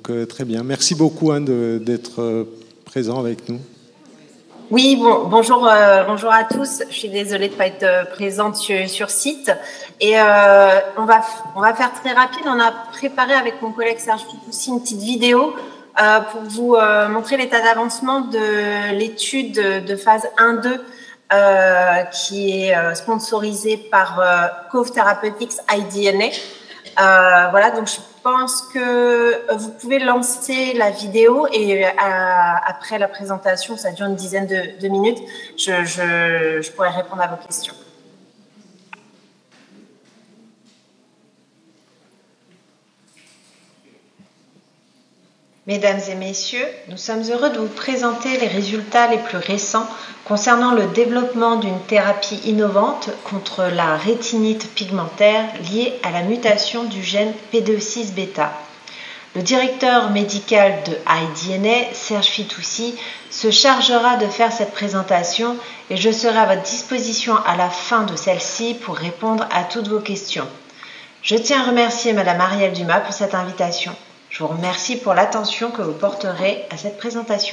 très bien. Merci beaucoup d'être présent avec nous. Oui, bonjour à tous. Je suis désolée de ne pas être présente sur site. Et on va faire très rapide. On a préparé avec mon collègue Serge Fitoussi une petite vidéo pour vous montrer l'état d'avancement de l'étude de phase 1-2 qui est sponsorisée par Cove Therapeutics iDNA. Voilà, donc je pense que vous pouvez lancer la vidéo et après la présentation, ça dure une dizaine de minutes, je pourrai répondre à vos questions. Mesdames et messieurs, nous sommes heureux de vous présenter les résultats les plus récents concernant le développement d'une thérapie innovante contre la rétinite pigmentaire liée à la mutation du gène P2X-bêta. Le directeur médical de iDNA, Serge Fitoussi, se chargera de faire cette présentation et je serai à votre disposition à la fin de celle-ci pour répondre à toutes vos questions. Je tiens à remercier Madame Arielle Dumas pour cette invitation. Je vous remercie pour l'attention que vous porterez à cette présentation.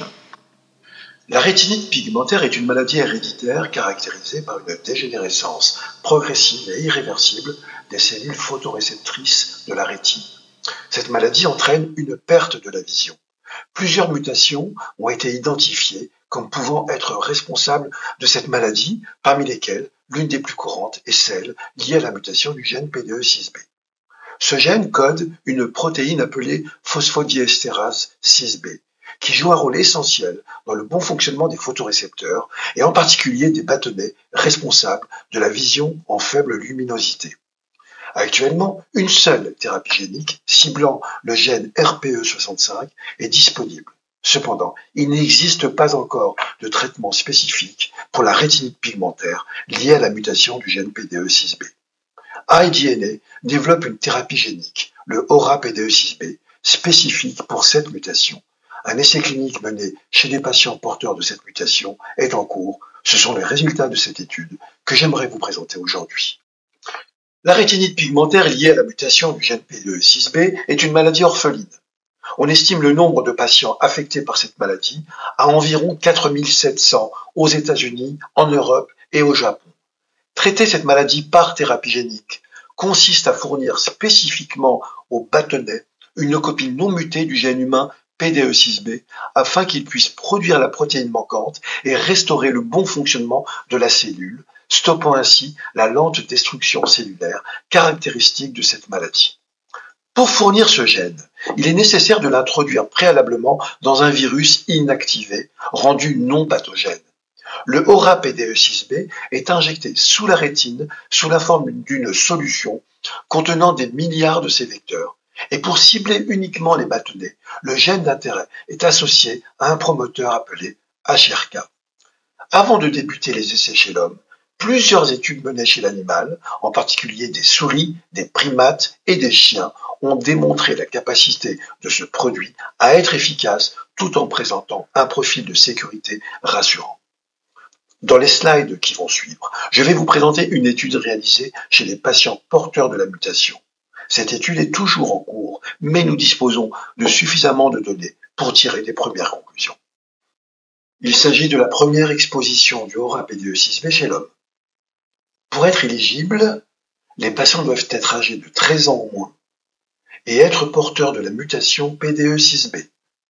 La rétinite pigmentaire est une maladie héréditaire caractérisée par une dégénérescence progressive et irréversible des cellules photoréceptrices de la rétine. Cette maladie entraîne une perte de la vision. Plusieurs mutations ont été identifiées comme pouvant être responsables de cette maladie, parmi lesquelles l'une des plus courantes est celle liée à la mutation du gène P2E6B. Ce gène code une protéine appelée phosphodiestérase 6B, qui joue un rôle essentiel dans le bon fonctionnement des photorécepteurs et en particulier des bâtonnets responsables de la vision en faible luminosité. Actuellement, une seule thérapie génique ciblant le gène RPE65 est disponible. Cependant, il n'existe pas encore de traitement spécifique pour la rétinite pigmentaire liée à la mutation du gène P2E6B. iDNA développe une thérapie génique, le AURA-P2E6B, spécifique pour cette mutation. Un essai clinique mené chez des patients porteurs de cette mutation est en cours. Ce sont les résultats de cette étude que j'aimerais vous présenter aujourd'hui. La rétinite pigmentaire liée à la mutation du gène P2E6B est une maladie orpheline. On estime le nombre de patients affectés par cette maladie à environ 4700 aux États-Unis, en Europe et au Japon. Traiter cette maladie par thérapie génique consiste à fournir spécifiquement au bâtonnet une copie non mutée du gène humain P2E6B afin qu'il puisse produire la protéine manquante et restaurer le bon fonctionnement de la cellule, stoppant ainsi la lente destruction cellulaire caractéristique de cette maladie. Pour fournir ce gène, il est nécessaire de l'introduire préalablement dans un virus inactivé, rendu non pathogène. Le AURA-P2E6B est injecté sous la rétine sous la forme d'une solution contenant des milliards de ces vecteurs. Et pour cibler uniquement les bâtonnets, le gène d'intérêt est associé à un promoteur appelé HRK. Avant de débuter les essais chez l'homme, plusieurs études menées chez l'animal, en particulier des souris, des primates et des chiens, ont démontré la capacité de ce produit à être efficace tout en présentant un profil de sécurité rassurant. Dans les slides qui vont suivre, je vais vous présenter une étude réalisée chez les patients porteurs de la mutation. Cette étude est toujours en cours, mais nous disposons de suffisamment de données pour tirer des premières conclusions. Il s'agit de la première exposition du AURA-P2E6B chez l'homme. Pour être éligible, les patients doivent être âgés de 13 ans au moins et être porteurs de la mutation P2E6B.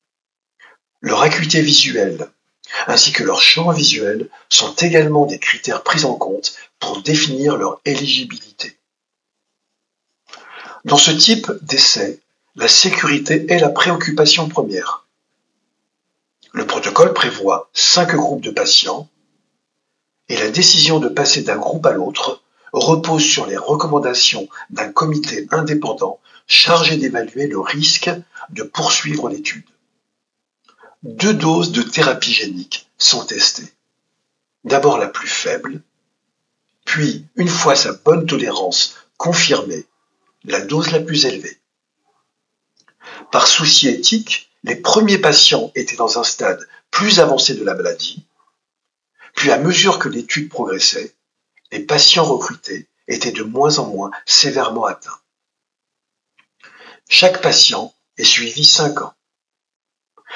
Leur acuité visuelle ainsi que leur champ visuel sont également des critères pris en compte pour définir leur éligibilité. Dans ce type d'essai, la sécurité est la préoccupation première. Le protocole prévoit 5 groupes de patients et la décision de passer d'un groupe à l'autre repose sur les recommandations d'un comité indépendant chargé d'évaluer le risque de poursuivre l'étude. 2 doses de thérapie génique sont testées. D'abord la plus faible, puis, une fois sa bonne tolérance confirmée, la dose la plus élevée. Par souci éthique, les premiers patients étaient dans un stade plus avancé de la maladie, puis à mesure que l'étude progressait, les patients recrutés étaient de moins en moins sévèrement atteints. Chaque patient est suivi 5 ans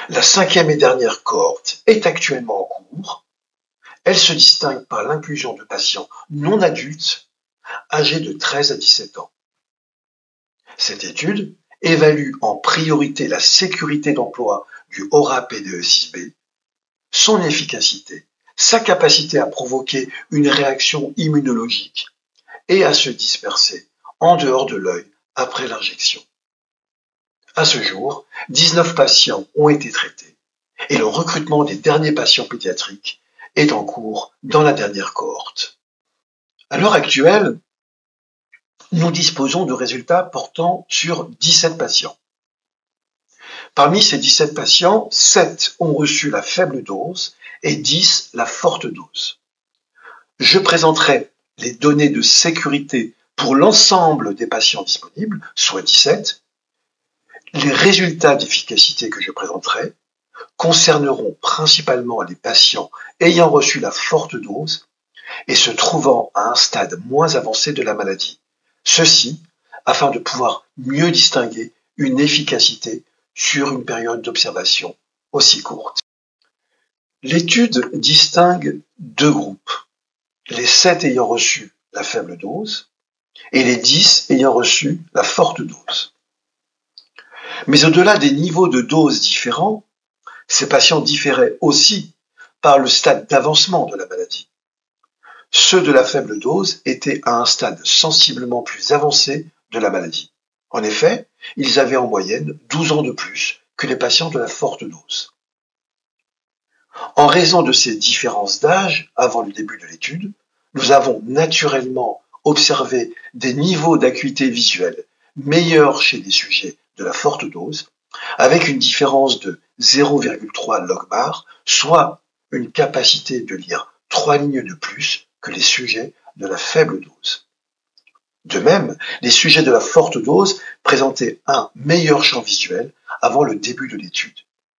La 5e et dernière cohorte est actuellement en cours. Elle se distingue par l'inclusion de patients non adultes âgés de 13 à 17 ans. Cette étude évalue en priorité la sécurité d'emploi du AURA-PDE6B, son efficacité, sa capacité à provoquer une réaction immunologique et à se disperser en dehors de l'œil après l'injection. À ce jour, 19 patients ont été traités et le recrutement des derniers patients pédiatriques est en cours dans la dernière cohorte. À l'heure actuelle, nous disposons de résultats portant sur 17 patients. Parmi ces 17 patients, 7 ont reçu la faible dose et 10 la forte dose. Je présenterai les données de sécurité pour l'ensemble des patients disponibles, soit 17. Les résultats d'efficacité que je présenterai concerneront principalement les patients ayant reçu la forte dose et se trouvant à un stade moins avancé de la maladie. Ceci afin de pouvoir mieux distinguer une efficacité sur une période d'observation aussi courte. L'étude distingue deux groupes, les 7 ayant reçu la faible dose et les 10 ayant reçu la forte dose. Mais au-delà des niveaux de dose différents, ces patients différaient aussi par le stade d'avancement de la maladie. Ceux de la faible dose étaient à un stade sensiblement plus avancé de la maladie. En effet, ils avaient en moyenne 12 ans de plus que les patients de la forte dose. En raison de ces différences d'âge avant le début de l'étude, nous avons naturellement observé des niveaux d'acuité visuelle meilleurs chez les sujets de la forte dose, avec une différence de 0,3 logbar, soit une capacité de lire 3 lignes de plus que les sujets de la faible dose. De même, les sujets de la forte dose présentaient un meilleur champ visuel avant le début de l'étude.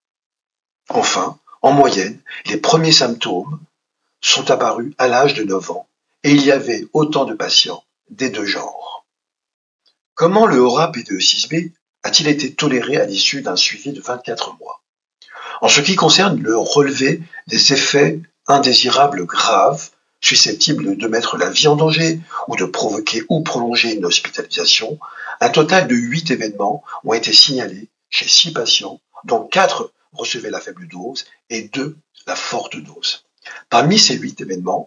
Enfin, en moyenne, les premiers symptômes sont apparus à l'âge de 9 ans et il y avait autant de patients des deux genres. Comment le AURA-PDE6B a-t-il été toléré à l'issue d'un suivi de 24 mois? En ce qui concerne le relevé des effets indésirables graves, susceptibles de mettre la vie en danger ou de provoquer ou prolonger une hospitalisation, un total de 8 événements ont été signalés chez 6 patients, dont 4 recevaient la faible dose et 2 la forte dose. Parmi ces 8 événements,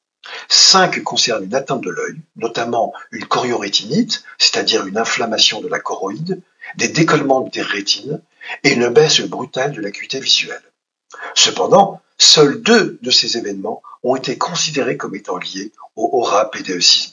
5 concernent une atteinte de l'œil, notamment une choriorétinite, c'est-à-dire une inflammation de la choroïde, des décollements des rétines et une baisse brutale de l'acuité visuelle. Cependant, seuls 2 de ces événements ont été considérés comme étant liés au AURA-PDE6B.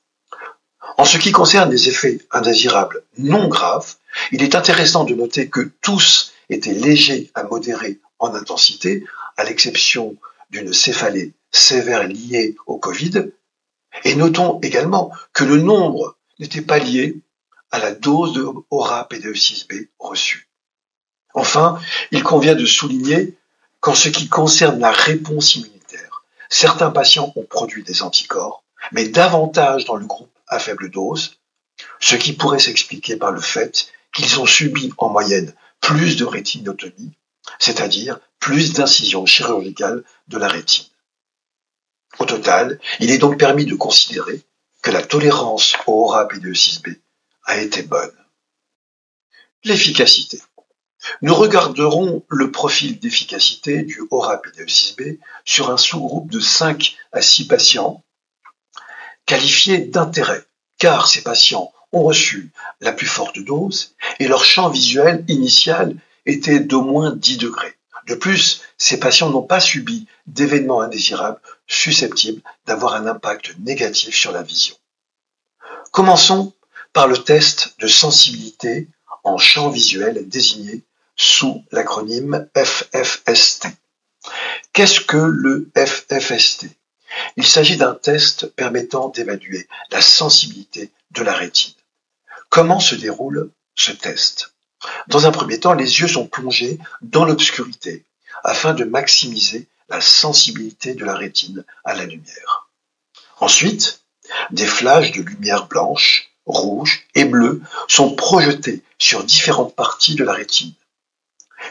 En ce qui concerne les effets indésirables non graves, il est intéressant de noter que tous étaient légers à modérés en intensité, à l'exception d'une céphalée sévère liée au Covid, et notons également que le nombre n'était pas lié à la dose de AURA-PDE6B reçue. Enfin, il convient de souligner qu'en ce qui concerne la réponse immunitaire, certains patients ont produit des anticorps, mais davantage dans le groupe à faible dose, ce qui pourrait s'expliquer par le fait qu'ils ont subi en moyenne plus de rétinotomie, c'est-à-dire plus d'incisions chirurgicales de la rétine. Au total, il est donc permis de considérer que la tolérance au AURA-PDE6B a été bonne. L'efficacité. Nous regarderons le profil d'efficacité du AURA-PDE6B sur un sous-groupe de 5 à 6 patients qualifiés d'intérêt, car ces patients ont reçu la plus forte dose et leur champ visuel initial était d'au moins 10 degrés. De plus, ces patients n'ont pas subi d'événements indésirables susceptibles d'avoir un impact négatif sur la vision. Commençons par le test de sensibilité en champ visuel désigné sous l'acronyme FFST. Qu'est-ce que le FFST? Il s'agit d'un test permettant d'évaluer la sensibilité de la rétine. Comment se déroule ce test? Dans un premier temps, les yeux sont plongés dans l'obscurité afin de maximiser la sensibilité de la rétine à la lumière. Ensuite, des flashs de lumière blanche, rouge et bleue sont projetés sur différentes parties de la rétine.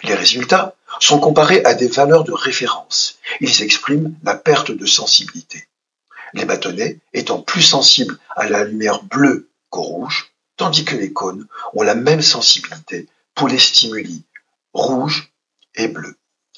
Les résultats sont comparés à des valeurs de référence. Ils expriment la perte de sensibilité. Les bâtonnets étant plus sensibles à la lumière bleue qu'au rouge, tandis que les cônes ont la même sensibilité pour les stimuli rouge et bleu.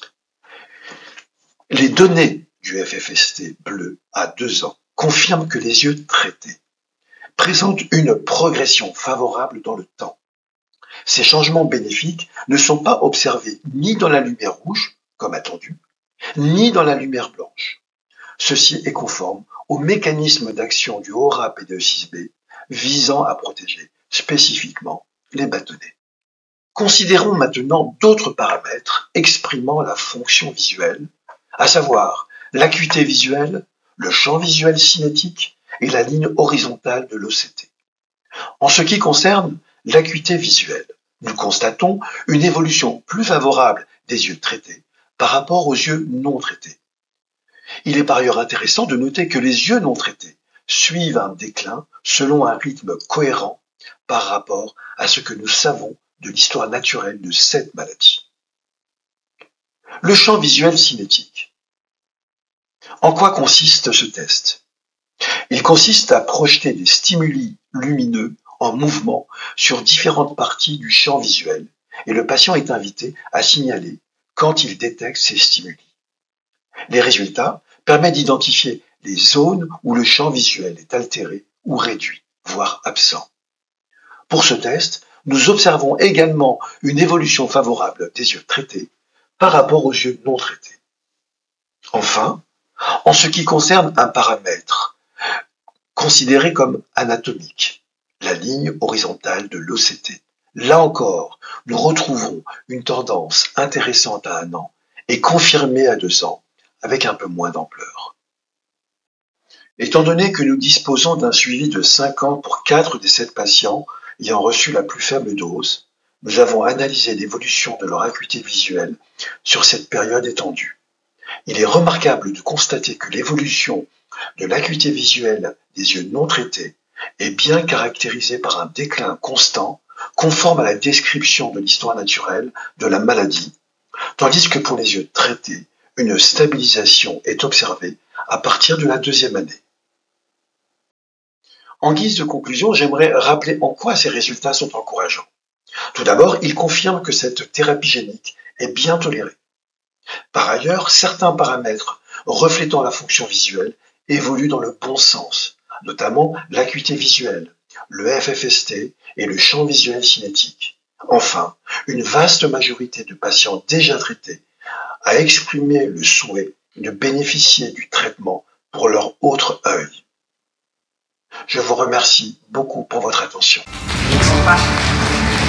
Les données du FFST bleu à 2 ans confirment que les yeux traités présentent une progression favorable dans le temps. Ces changements bénéfiques ne sont pas observés ni dans la lumière rouge, comme attendu, ni dans la lumière blanche. Ceci est conforme au mécanisme d'action du ORAP et de 6B visant à protéger spécifiquement les bâtonnets. Considérons maintenant d'autres paramètres exprimant la fonction visuelle, à savoir l'acuité visuelle, le champ visuel cinétique et la ligne horizontale de l'OCT. En ce qui concerne l'acuité visuelle, nous constatons une évolution plus favorable des yeux traités par rapport aux yeux non traités. Il est par ailleurs intéressant de noter que les yeux non traités suivent un déclin selon un rythme cohérent par rapport à ce que nous savons de l'histoire naturelle de cette maladie. Le champ visuel cinétique. En quoi consiste ce test? Il consiste à projeter des stimuli lumineux en mouvement sur différentes parties du champ visuel et le patient est invité à signaler quand il détecte ces stimuli. Les résultats permettent d'identifier les zones où le champ visuel est altéré ou réduit, voire absent. Pour ce test, nous observons également une évolution favorable des yeux traités par rapport aux yeux non traités. Enfin, en ce qui concerne un paramètre considéré comme anatomique, la ligne horizontale de l'OCT, là encore, nous retrouvons une tendance intéressante à 1 an et confirmée à 2 ans, avec un peu moins d'ampleur. Étant donné que nous disposons d'un suivi de 5 ans pour 4 des 7 patients ayant reçu la plus faible dose, nous avons analysé l'évolution de leur acuité visuelle sur cette période étendue. Il est remarquable de constater que l'évolution de l'acuité visuelle des yeux non traités est bien caractérisée par un déclin constant, conforme à la description de l'histoire naturelle de la maladie, tandis que pour les yeux traités, une stabilisation est observée à partir de la 2e année. En guise de conclusion, j'aimerais rappeler en quoi ces résultats sont encourageants. Tout d'abord, ils confirment que cette thérapie génique est bien tolérée. Par ailleurs, certains paramètres reflétant la fonction visuelle évoluent dans le bon sens, notamment l'acuité visuelle, le FFST et le champ visuel cinétique. Enfin, une vaste majorité de patients déjà traités a exprimé le souhait de bénéficier du traitement pour leur autre œil. Je vous remercie beaucoup pour votre attention. Au revoir.